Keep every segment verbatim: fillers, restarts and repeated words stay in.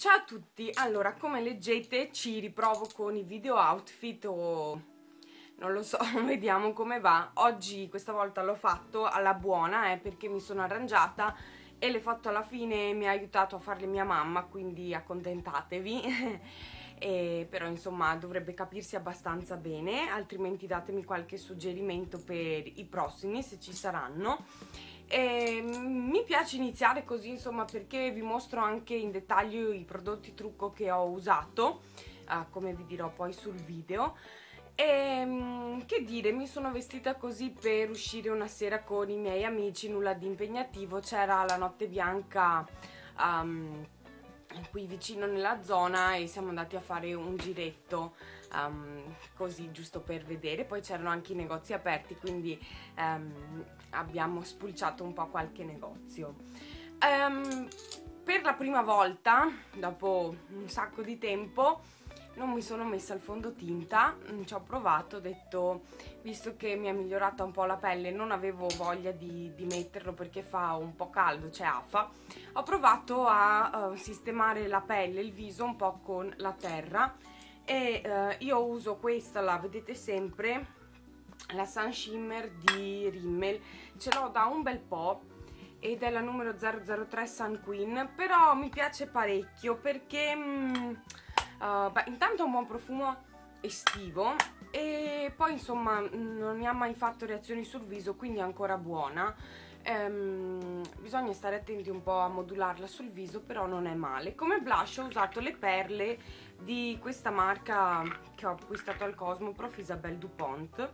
Ciao a tutti, allora come leggete ci riprovo con i video outfit o non lo so, vediamo come va. Oggi questa volta l'ho fatto alla buona eh, perché mi sono arrangiata e l'ho fatto alla fine, mi ha aiutato a farle mia mamma, quindi accontentatevi. E, però insomma dovrebbe capirsi abbastanza bene, altrimenti datemi qualche suggerimento per i prossimi se ci saranno. E mi piace iniziare così insomma perché vi mostro anche in dettaglio i prodotti trucco che ho usato, uh, come vi dirò poi sul video. E che dire, mi sono vestita così per uscire una sera con i miei amici, nulla di impegnativo. C'era la notte bianca um, qui vicino nella zona e siamo andati a fare un giretto um, così giusto per vedere. Poi c'erano anche i negozi aperti, quindi um, abbiamo spulciato un po' qualche negozio. Um, per la prima volta dopo un sacco di tempo non mi sono messa il fondotinta, ci ho provato, ho detto, visto che mi è migliorata un po' la pelle, non avevo voglia di, di metterlo perché fa un po' caldo, c'è afa. Ho provato a uh, sistemare la pelle, il viso un po' con la terra e uh, io uso questa, la vedete sempre, la Sun Shimmer di Rimmel, ce l'ho da un bel po' ed è la numero zero zero tre Sun Queen, però mi piace parecchio perché... Mm, Uh, beh, intanto ha un buon profumo estivo e poi insomma non mi ha mai fatto reazioni sul viso, quindi è ancora buona. Um, bisogna stare attenti un po' a modularla sul viso, però non è male. Come blush ho usato le perle di questa marca che ho acquistato al Cosmoprof, Isabelle Dupont,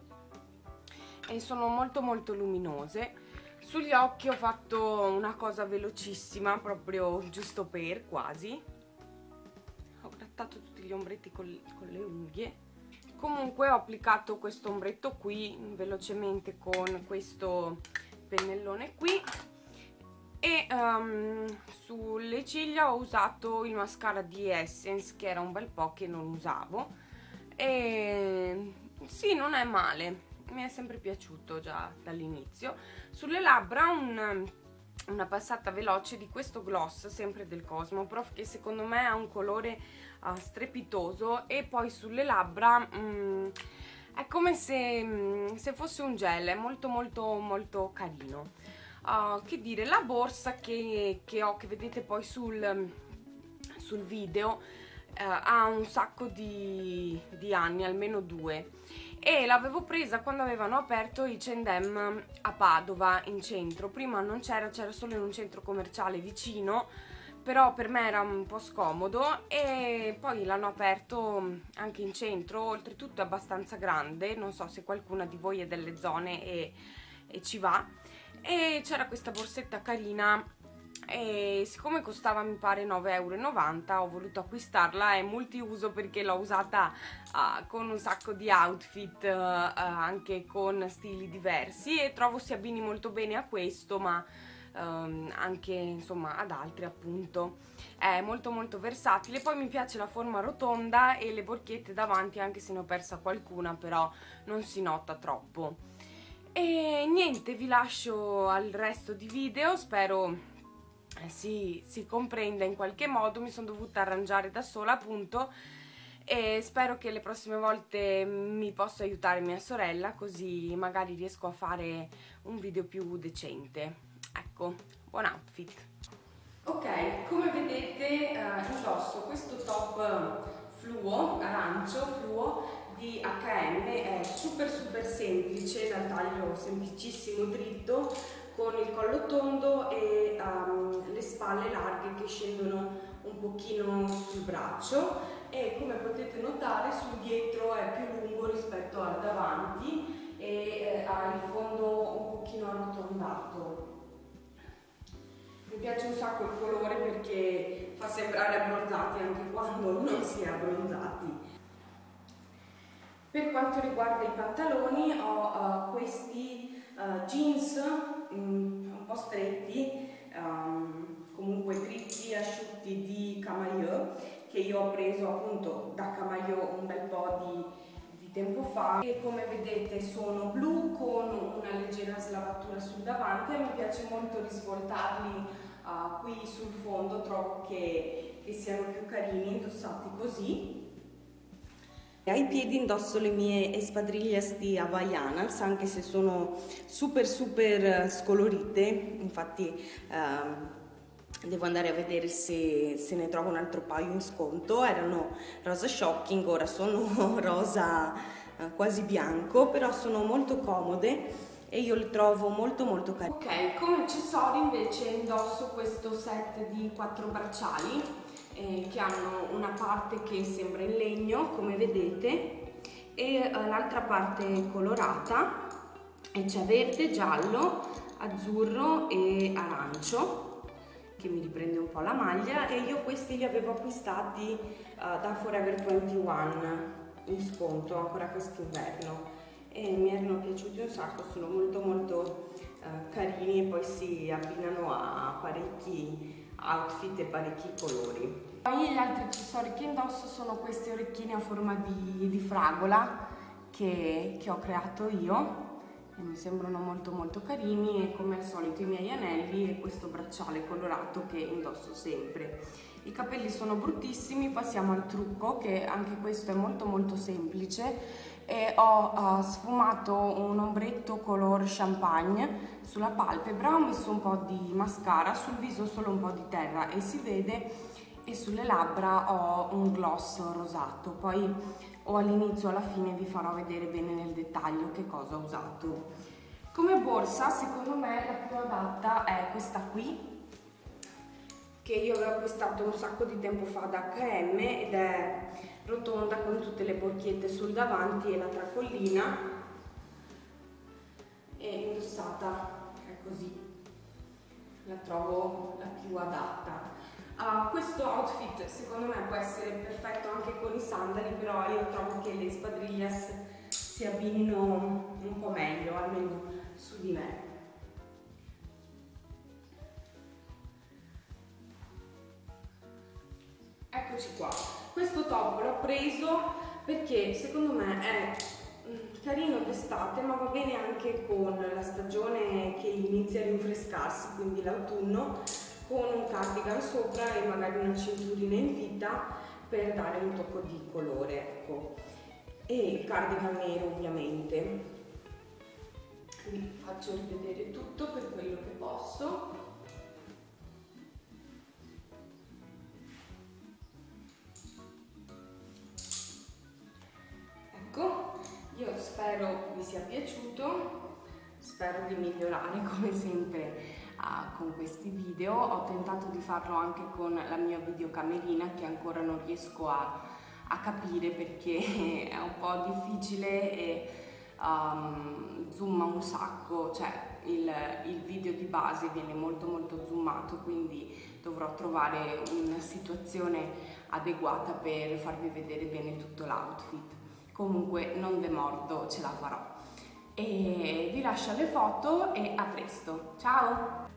e sono molto molto luminose. Sugli occhi ho fatto una cosa velocissima, proprio giusto per, quasi ho grattato tutti gli ombretti con, con le unghie. Comunque ho applicato questo ombretto qui velocemente con questo pennellone qui e um, sulle ciglia ho usato il mascara di Essence, che era un bel po' che non usavo, e sì, non è male, mi è sempre piaciuto già dall'inizio. Sulle labbra un una passata veloce di questo gloss, sempre del Cosmoprof, che secondo me ha un colore uh, strepitoso, e poi sulle labbra um, è come se, um, se fosse un gel, è molto molto molto carino. Uh, che dire, la borsa che, che ho, che vedete poi sul, sul video, uh, ha un sacco di, di anni, almeno due, e l'avevo presa quando avevano aperto i H and M a Padova in centro. Prima non c'era, c'era solo in un centro commerciale vicino, però per me era un po' scomodo, e poi l'hanno aperto anche in centro, oltretutto è abbastanza grande, non so se qualcuna di voi è delle zone e, e ci va. E c'era questa borsetta carina e siccome costava mi pare nove e novanta euro ho voluto acquistarla. È multiuso perché l'ho usata uh, con un sacco di outfit, uh, uh, anche con stili diversi, e trovo si abbini molto bene a questo, ma um, anche insomma ad altri, appunto. È molto molto versatile. Poi mi piace la forma rotonda e le borchette davanti, anche se ne ho persa qualcuna, però non si nota troppo. E niente, vi lascio al resto di video, spero Si, si comprenda in qualche modo. Mi sono dovuta arrangiare da sola, appunto, e spero che le prossime volte mi possa aiutare mia sorella, così magari riesco a fare un video più decente. Ecco, buon outfit. Ok, come vedete eh, indosso questo top fluo, arancio fluo di H and M, è super super semplice, dal taglio semplicissimo dritto, con il collo tondo e um, le spalle larghe che scendono un pochino sul braccio, e come potete notare sul dietro è più lungo rispetto al davanti e eh, ha il fondo un pochino arrotondato. Mi piace un sacco il colore perché fa sembrare abbronzati anche quando non si è abbronzati. Per quanto riguarda i pantaloni ho uh, questi uh, jeans um, un po' stretti, um, comunque dritti, asciutti, di Camailleux, che io ho preso appunto da Camailleux un bel po' di, di tempo fa, e come vedete sono blu con una leggera slavatura sul davanti. A me piace molto risvoltarli uh, qui sul fondo, trovo che che siano più carini indossati così. Ai piedi indosso le mie espadrillas di Havaianas, anche se sono super super scolorite, infatti ehm, devo andare a vedere se, se ne trovo un altro paio in sconto. Erano rosa shocking, ora sono rosa eh, quasi bianco, però sono molto comode e io le trovo molto molto carine. Ok, come accessori invece indosso questo set di quattro bracciali eh, che hanno una parte che sembra in legno, come vedete, e eh, l'altra parte colorata, e c'è verde, giallo, azzurro e arancio, che mi riprende un po' la maglia. E io questi li avevo acquistati uh, da Forever ventuno in sconto ancora quest'inverno e mi erano piaciuti un sacco, sono molto molto uh, carini e poi si abbinano a parecchi outfit e parecchi colori. Poi gli altri accessori che indosso sono queste orecchine a forma di, di fragola che, che ho creato io e mi sembrano molto molto carini, e come al solito i miei anelli e questo bracciale colorato che indosso sempre. I capelli sono bruttissimi, passiamo al trucco, che anche questo è molto molto semplice, e ho uh, sfumato un ombretto color champagne sulla palpebra, ho messo un po' di mascara, sul viso solo un po' di terra e si vede, e sulle labbra ho un gloss rosato. Poi o all'inizio o alla fine vi farò vedere bene nel dettaglio che cosa ho usato. Come borsa secondo me la più adatta è questa qui, che io avevo acquistato un sacco di tempo fa da acca emme ed è rotonda con tutte le borchiette sul davanti e la tracollina, e indossata è così, la trovo la più adatta. Uh, questo outfit secondo me può essere perfetto anche con i sandali, però io trovo che le spadrillas si abbinino un po' meglio, almeno su di me. Eccoci qua, questo top l'ho preso perché secondo me è carino d'estate, ma va bene anche con la stagione che inizia a rinfrescarsi, quindi l'autunno, con un cardigan sopra e magari una cinturina in vita per dare un tocco di colore, ecco. E il cardigan nero ovviamente. Vi faccio rivedere tutto per quello che posso. Ecco, io spero vi sia piaciuto, spero di migliorare come sempre uh, con questi video. Ho tentato di farlo anche con la mia videocamerina, che ancora non riesco a, a capire perché è un po' difficile e um, zooma un sacco, cioè il, il video di base viene molto molto zoomato, quindi dovrò trovare una situazione adeguata per farvi vedere bene tutto l'outfit. Comunque non demordo, ce la farò. E vi lascio le foto e a presto, ciao!